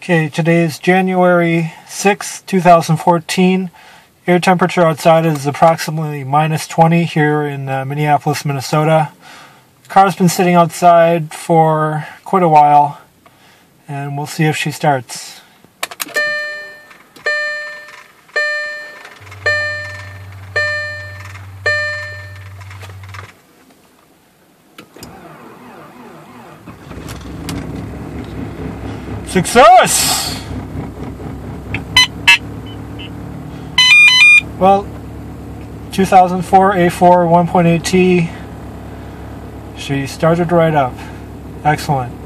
Okay, today is January 6th, 2014. Air temperature outside is approximately minus 20 here in Minneapolis, Minnesota. The car's been sitting outside for quite a while, and we'll see if she starts. Success! Well, 2004 A4 1.8T, she started right up. Excellent.